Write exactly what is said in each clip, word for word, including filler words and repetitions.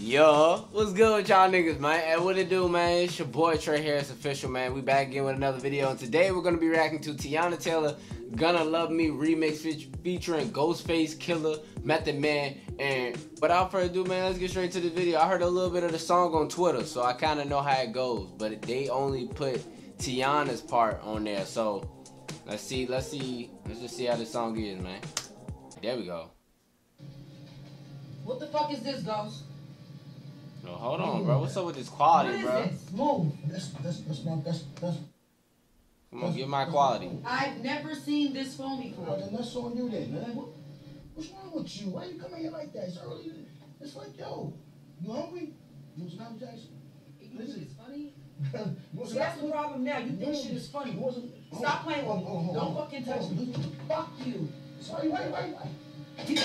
Yo, what's good with y'all niggas, man? Hey, what it do, man? It's your boy Trey Harris Official, man. We back again with another video, and today we're gonna be reacting to Teyana Taylor, Gonna Love Me remix fe featuring Ghostface Killah, Method Man, and without further ado, man, let's get straight to the video. I heard a little bit of the song on Twitter, so I kind of know how it goes, but they only put Teyana's part on there, so let's see, let's see, let's just see how this song is, man. There we go. What the fuck is this, Ghost? No, hold on, bro. What's up with this quality, what bro? Is this? Move. That's that's that's not that's that's. Come on, get my quality. I've never seen this phone before. Oh, then that's on you then, man. What, what's wrong with you? Why you come here like that? It's early. It's like, yo, you hungry? You want some Apple Jackson? You think it's funny? You want See, some that's the Apple? problem now. You think shit is funny. You want some- Stop playing with me. Oh, oh, oh, Don't oh, fucking touch oh, me. Fuck you. Sorry, wait, wait, wait. You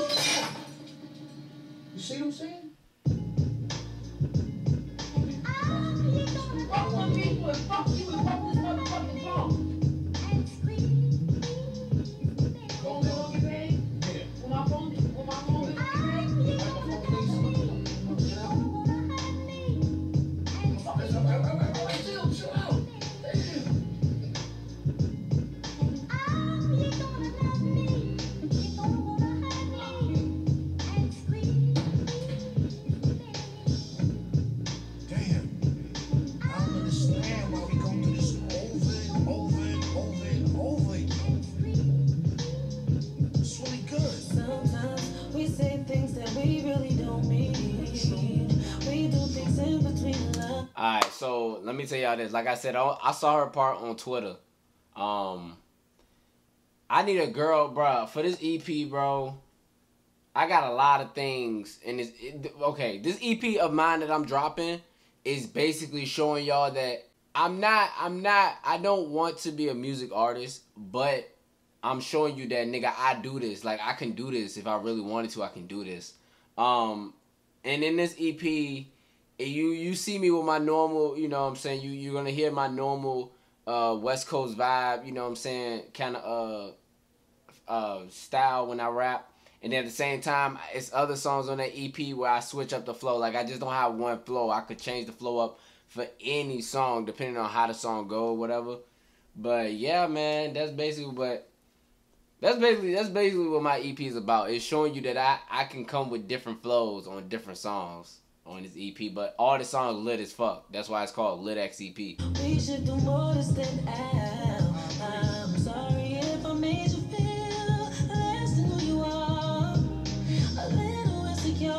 see what I'm saying? Fuck one people and fuck you and fuck this motherfucking phone. Phone bill on your pay? Yeah. Will my phone, will my phone bill on your pay? Chill, chill out. Damn. Alright, so let me tell y'all this. Like I said, I, I saw her part on Twitter. Um, I need a girl, bro. For this E P, bro, I got a lot of things in this. It, okay, this E P of mine that I'm dropping is basically showing y'all that I'm not, I'm not, I don't want to be a music artist, but I'm showing you that, nigga, I do this. Like, I can do this. If I really wanted to, I can do this. Um, and in this E P, you you see me with my normal, you know what I'm saying, you, you're going to hear my normal uh, West Coast vibe, you know what I'm saying, kind of uh, uh, style when I rap. And then at the same time, it's other songs on that E P where I switch up the flow. Like, I just don't have one flow. I could change the flow up for any song depending on how the song go or whatever. But yeah, man, that's basically what that's basically that's basically what my E P is about. It's showing you that I, I can come with different flows on different songs on this E P, but all the songs lit as fuck. That's why it's called Lit X E P. We should do more to stand out. I'm sorry if I made you feel less than who you are. A little insecure.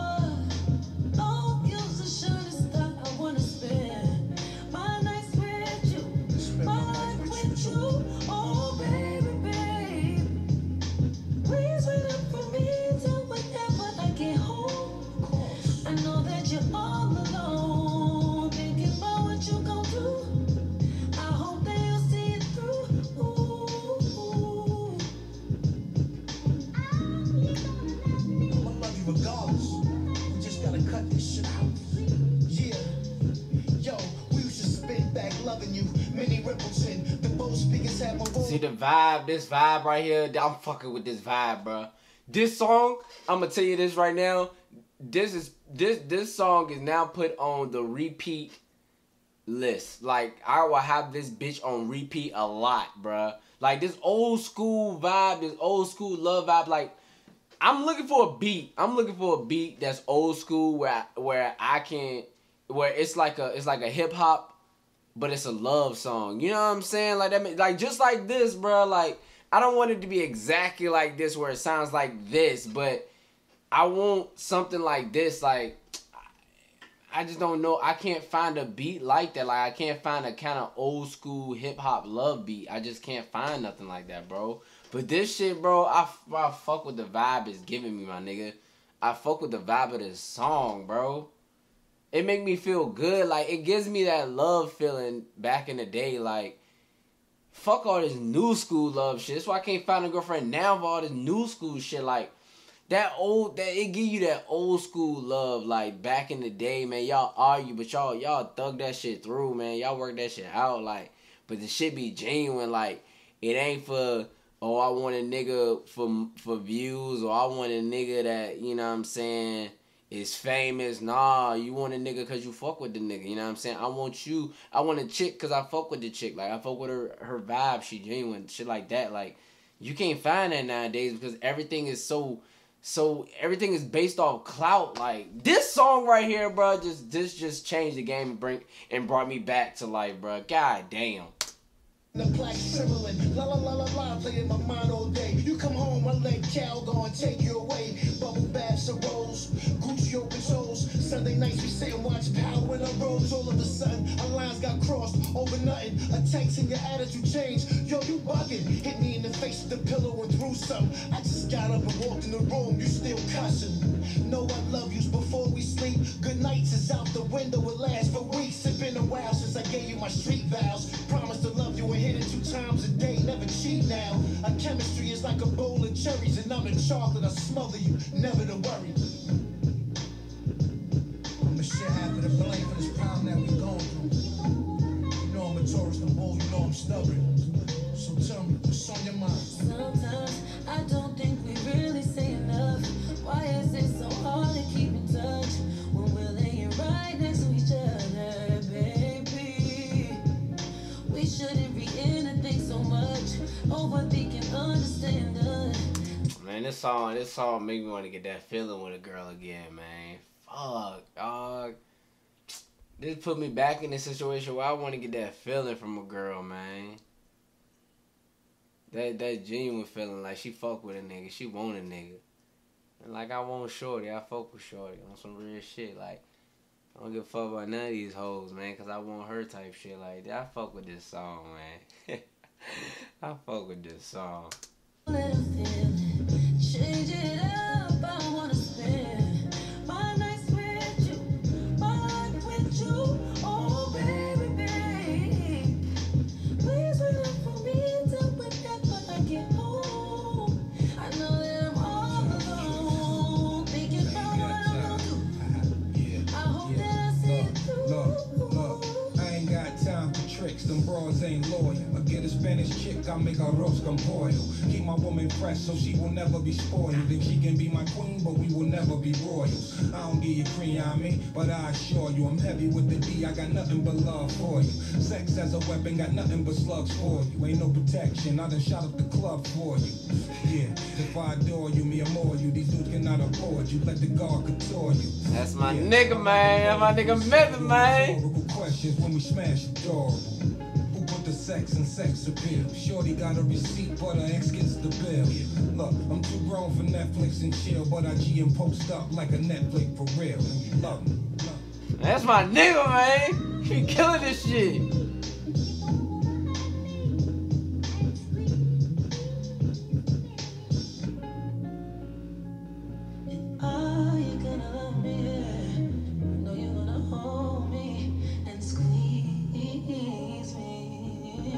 Oh, you're the shortest star I wanna spend my nights with you, my life with you. Oh, baby, babe, please wait up for me till whenever I get home. I know that you're all alone, thinking about what you gon' do. I hope that you'll see it through. Ooh. I'ma love you regardless. We just gotta cut this shit out. Yeah. Yo, we used to spit back loving you. Many ripples in the both speakers have my See the vibe, this vibe right here, I'm fucking with this vibe, bro. This song, I'm gonna tell you this right now. This is this this song is now put on the repeat list. Like, I will have this bitch on repeat a lot, bruh. Like, this old school vibe, this old school love vibe. Like, I'm looking for a beat. I'm looking for a beat that's old school where I, where I can where it's like a it's like a hip hop, but it's a love song. You know what I'm saying? Like that, like just like this, bruh. Like, I don't want it to be exactly like this where it sounds like this, but I want something like this. Like, I just don't know. I can't find a beat like that. Like, I can't find a kind of old school hip hop love beat. I just can't find nothing like that, bro. But this shit, bro, I, I fuck with the vibe it's giving me, my nigga. I fuck with the vibe of this song, bro. It make me feel good. Like, it gives me that love feeling back in the day. Like, fuck all this new school love shit. That's why I can't find a girlfriend now for all this new school shit. Like, that old, that it give you that old school love, like back in the day, man. Y'all argue, but y'all y'all thug that shit through, man. Y'all work that shit out, like. But the shit be genuine, like it ain't for oh I want a nigga for for views, or I want a nigga that, you know what I'm saying, is famous. Nah, you want a nigga because you fuck with the nigga. You know what I'm saying? I want you. I want a chick because I fuck with the chick. Like, I fuck with her, her vibe. She genuine. Shit like that. Like, you can't find that nowadays because everything is so, so, everything is based off clout. Like, this song right here, bro, just, this just changed the game and, bring, and brought me back to life, bro. God damn. The black trembling, la la la la la, play in my mind all day. You come home, I let Cal go and take you away. Bubble baths and rolls, Gucci open toes. Sunday nights we sit and watch Power in the roads. All of a sudden, our lines got crossed over nothing. A text and your attitude changed. Yo, you bugging. Hit me in the face with the pillow and threw some. I just got up and walked in the room. You still cussing. Know I love yous before we sleep. Good nights is out the window. It lasts for weeks. It's been a while since I gave you my street vows. Promise to love you and hit it two times a day. Never cheat now. Our chemistry is like a bowl of cherries, and I'm in chocolate. I smother you. Never to worry. I'ma share half of the blame for this problem that we going through. You know I'm a Taurus, the bull. You know I'm stubborn. So tell me, what's on your mind? Sometimes I don't think we really say enough. Why is it so hard to keep in touch when we're laying right next to each other, baby? We shouldn't be in a thing so much. Overthinking, understand us. Man, this song, this song make me want to get that feeling with a girl again, man. Fuck, dog. This put me back in a situation where I want to get that feeling from a girl, man. That that genuine feeling, like she fuck with a nigga, she want a nigga. And like I want shorty, I fuck with shorty on some real shit. Like, I don't give a fuck about none of these hoes, man, because I want her type shit like that. I fuck with this song, man. I fuck with this song. Little feeling, change it up, I wanna spend my nights with you, my life with you, oh baby, baby. Please wait up for me till whenever I get home. I know that I'm all alone, thinking about what I'm gonna do. I hope that I see it through. Look, look, I ain't got time for tricks, them bras ain't loyal. I get a Spanish chick, I make her roast con pollo. Keep my woman fresh so she will never be spoiled. And she can be my queen, but we will never be royals. I don't give you cream on me, but I assure you I'm heavy with the D, I got nothing but love for you. Sex as a weapon, got nothing but slugs for you. Ain't no protection, I done shot up the club for you. Yeah, if I adore you, me more you. These dudes cannot afford you, let the guard couture you. That's my Yeah. nigga, man. That's my nigga Method, man. Rhetorical questions when we smash adorable. Who put the sex in sex appeal? Shorty got a receipt, but her ex gets the bill. Look, I'm too grown for Netflix and chill, but I G and post up like a Netflix for real. And you love me. Love me. That's my nigga, man. He killing this shit. Are you gonna love me? You know you're gonna hold me and squeeze me.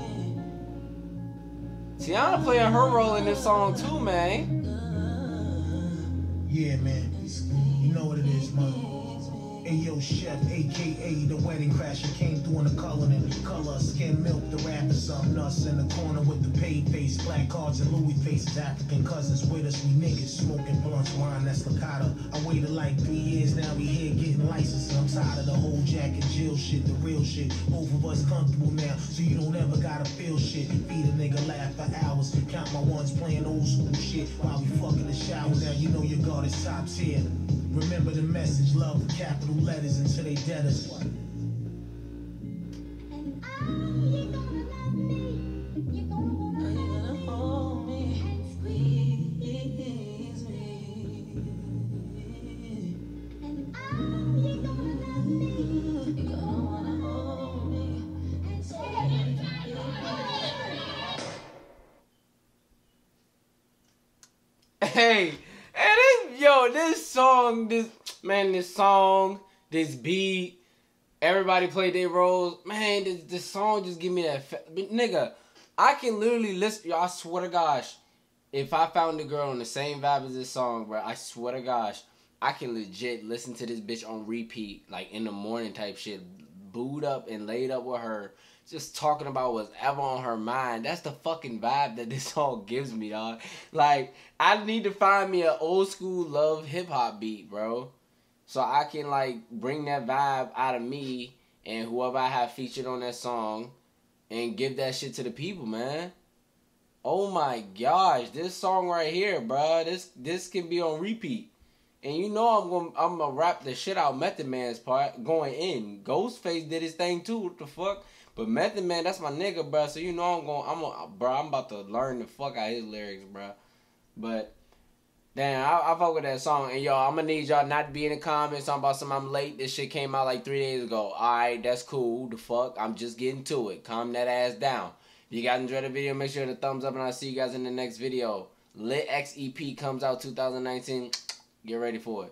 Tiana playing her role in this song too, man. Yeah, man. You know what it is, man. Ayo Chef, aka the wedding crasher, came through in the color and color, skin milk, the rapper, something us in the corner with the paid face, black cards and Louis faces, African cousins with us, we niggas smoking blunts, wine that's Licata. I waited like three years, now we here getting licensed. I'm tired of the whole Jack and Jill shit, the real shit. Both of us comfortable now, so you don't ever gotta feel shit. Feed a nigga laugh for hours, count my ones playing old school shit while we fucking the shower. Now you know your guard is top tier. Remember the message, love with capital letters until they dead us. Are you gonna hold me and squeeze me? You're gonna wanna hold me and squeeze me. Hey, and this, yo, this song, this, man, this song, this beat, everybody played their roles. Man, this, this song just give me that, fa- nigga, I can literally listen, yo, I swear to gosh, if I found a girl on the same vibe as this song, bro, I swear to gosh, I can legit listen to this bitch on repeat, like in the morning type shit, booed up and laid up with her, just talking about whatever on her mind. That's the fucking vibe that this song gives me, dog. Like, I need to find me an old school love hip hop beat, bro. so I can like bring that vibe out of me and whoever I have featured on that song and give that shit to the people, man. Oh my gosh, this song right here, bro. This this can be on repeat. And you know I'm gonna I'm gonna rap the shit out Method Man's part going in. Ghostface did his thing too. What the fuck? But Method Man, that's my nigga, bro. So you know I'm going I'm gonna, bro. I'm about to learn the fuck out his lyrics, bro. But damn, I, I fuck with that song. And y'all, I'm gonna need y'all not to be in the comments talking about something I'm late. This shit came out like three days ago. Alright, that's cool. The fuck? I'm just getting to it. Calm that ass down. If you guys enjoyed the video, make sure to thumbs up, and I'll see you guys in the next video. Lit X E P comes out two thousand nineteen. Get ready for it.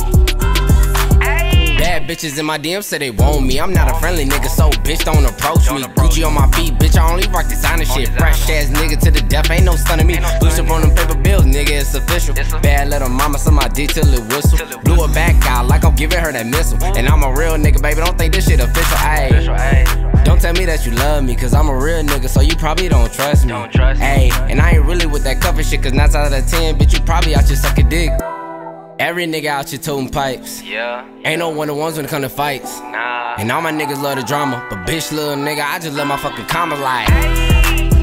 Bad bitches in my D M say they want me. I'm not a friendly nigga, so bitch don't approach me. Gucci on my feet, bitch, I only rock designer shit. Fresh ass nigga to the death, ain't no stunning me. Blue ship on them paper bills, nigga, it's official. Bad little mama, so my dick till it whistle. Blew her back out like I'm giving her that missile. And I'm a real nigga, baby, don't think this shit official. Ayy, don't tell me that you love me, cause I'm a real nigga, so you probably don't trust me. Ayy, and I ain't really with that cuffing shit, cause nine out of ten, bitch, you probably out here sucking dick. Every nigga out here toting pipes. Yeah, yeah. Ain't no one of ones when it come to fights. Nah. And all my niggas love the drama. But bitch, little nigga, I just love my fucking commas like.